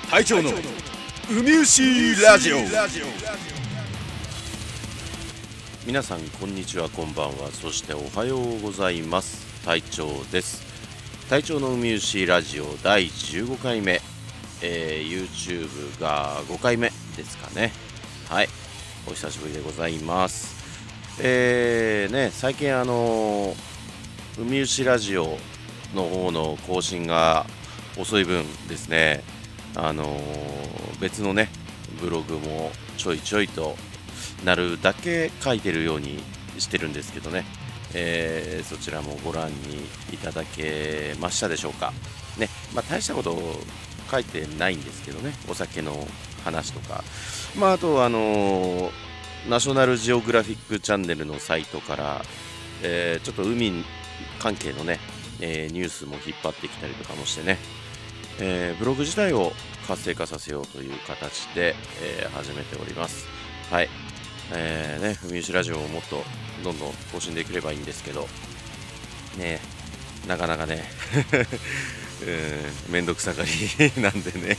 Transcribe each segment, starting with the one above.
隊長の海牛ラジオ。 皆さんこんにちは、こんばんは、そしておはようございます。隊長です。隊長の海牛ラジオ第15回目、YouTube が5回目ですかね。はい、お久しぶりでございます。最近海牛ラジオの方の更新が遅い分ですね、別のねブログもちょいちょいとなるだけ書いてるようにしてるんですけどね、そちらもご覧にいただけましたでしょうかね。大したこと書いてないんですけどね、お酒の話とか、あとナショナルジオグラフィックチャンネルのサイトから、ちょっと海関係のね、ニュースも引っ張ってきたりとかもしてね、ブログ自体を活性化させようという形で、始めております。はい、海牛ラジオをもっとどんどん更新できればいいんですけどね、なかなかねめんどくさがりなんでね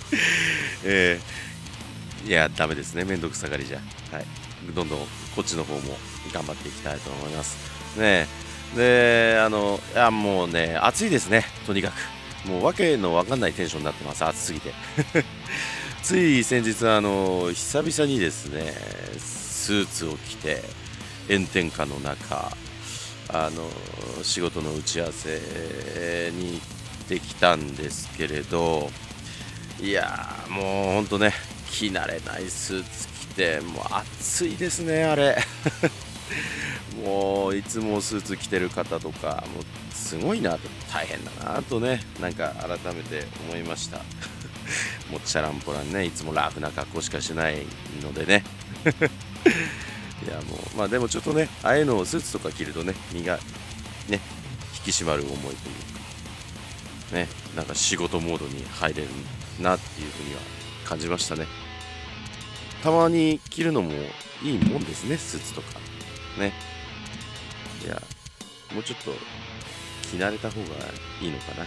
いやダメですね、めんどくさがりじゃ。はい、どんどんこっちの方も頑張っていきたいと思いますね。でいやもうね暑いですね。とにかくもうわけのわかんないテンションになってます、暑すぎてつい先日久々にですねスーツを着て炎天下の中仕事の打ち合わせに行ってきたんですけれど、いやーもうほんとね着慣れないスーツ着てもう暑いですねあれもういつもスーツ着てる方とかもうすごいなと、大変だなとね、なんか改めて思いましたもうチャランポランね、いつもラフな格好しかしないのでねいやもうでもちょっとねああいうのをスーツとか着るとね身がね引き締まる思いというかね、なんか仕事モードに入れるなっていうふうには感じましたね。たまに着るのもいいもんですね、スーツとかね。いやもうちょっと着慣れた方がいいのかな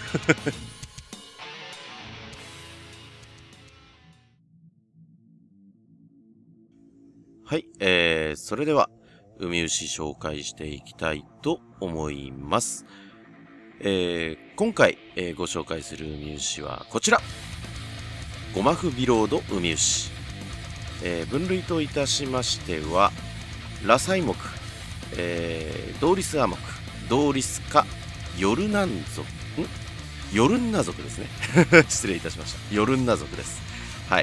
はい、それでは海牛紹介していきたいと思います。今回、ご紹介する海牛はこちら、ゴマフビロード海牛。分類といたしましてはラサイ目、ドーリスア目、ドーリス科ヨルナン属、ヨルンナ属ですね失礼いたしました。ヨルンナ属です。はい、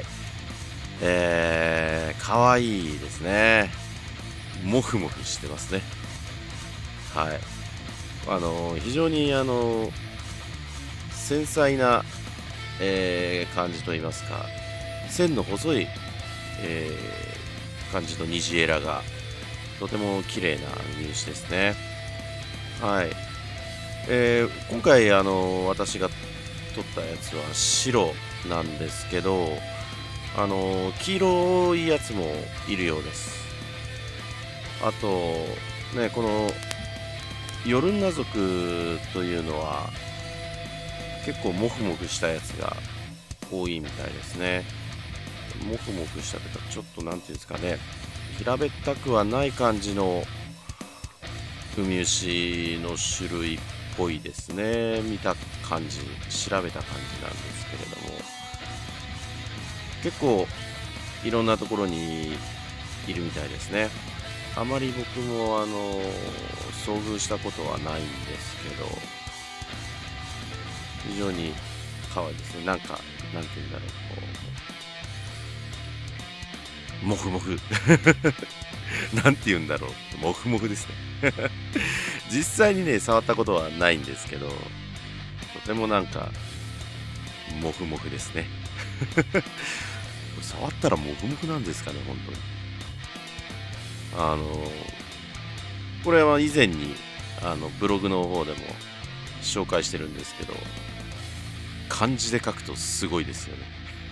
かわいいですね。モフモフしてますね。はい、非常に繊細な、感じといいますか、線の細い、感じの虹エラがとても綺麗な海牛ですね。はい、今回私が撮ったやつは白なんですけど、黄色いやつもいるようです。あとね、このヨルンナ族というのは結構モフモフしたやつが多いみたいですね。モフモフしたというか、ちょっとなんていうんですかね、平べったくはない感じの海牛の種類っぽいですね。見た感じ、調べた感じなんですけれども、結構いろんなところにいるみたいですね。あまり僕も遭遇したことはないんですけど、非常に可愛いですね。なんて言うんだろう、こうモフモフなんて言うんだろう、モフモフですね実際にね触ったことはないんですけど、とてもなんかモフモフですね触ったらモフモフなんですかね、本当に。これは以前にブログの方でも紹介してるんですけど、漢字で書くとすごいですよね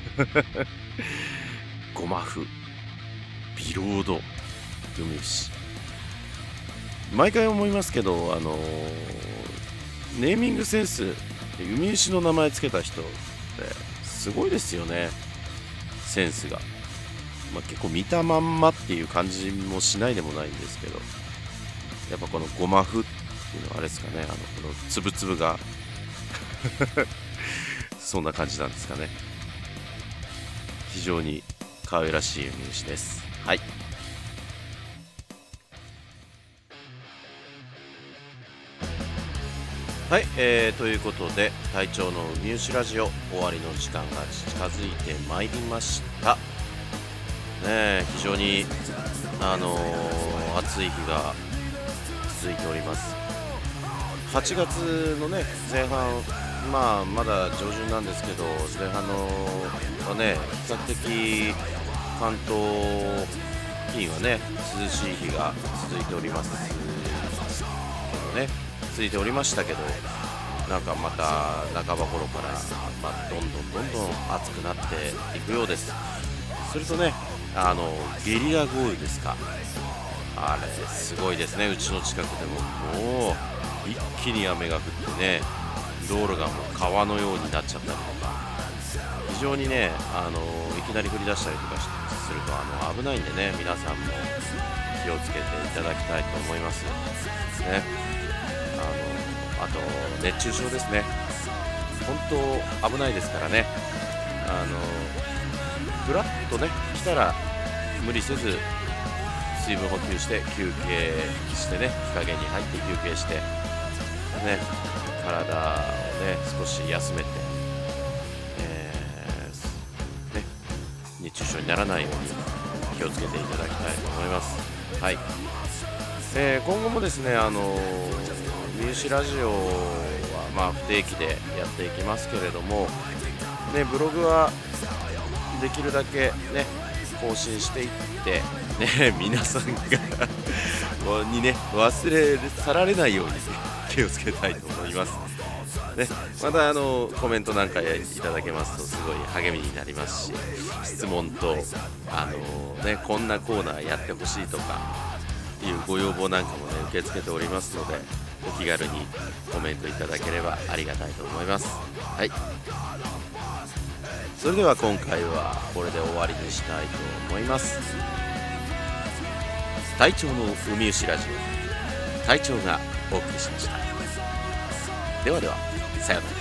ゴマフビロード海牛、毎回思いますけど、ネーミングセンス、海牛の名前つけた人ってすごいですよね、センスが。結構見たまんまっていう感じもしないでもないんですけど、やっぱこのゴマフっていうのはあれですかね、このつぶつぶがそんな感じなんですかね。非常に可愛らしいウミウシです。はい。はい、ということで隊長のウミウシラジオ終わりの時間が近づいてまいりました。非常に暑い日が続いております。8月のね前半、まだ上旬なんですけど、前半のはね比較的関東付近はね涼しい日が続いております続いておりましたけど、なんかまた半ば頃から、どんどん暑くなっていくようです。それとねゲリラ豪雨ですか、あれすごいですね。うちの近くでももう一気に雨が降ってね、道路がもう川のようになっちゃったりとか、非常にねいきなり降り出したりとかすると危ないんでね、皆さんも気をつけていただきたいと思いますね。あと熱中症ですね、本当危ないですからね。ふらっとね来たら無理せず水分補給して休憩してね、日陰に入って休憩してね、体をね少し休めて、熱中症にならないように気をつけていただきたいと思います。はい。今後もですねウミウシラジオは不定期でやっていきますけれどもね、ブログはできるだけね更新していってね、皆さんがにね忘れ去られないように気をつけたいと思いますね。またコメントなんかいただけますとすごい励みになりますし、質問とこんなコーナーやってほしいとかいうご要望なんかもね受け付けておりますので、お気軽にコメントいただければありがたいと思います。はい。それでは今回はこれで終わりにしたいと思います。隊長のウミウシラジオ、隊長がお送りしました。ではでは、さようなら。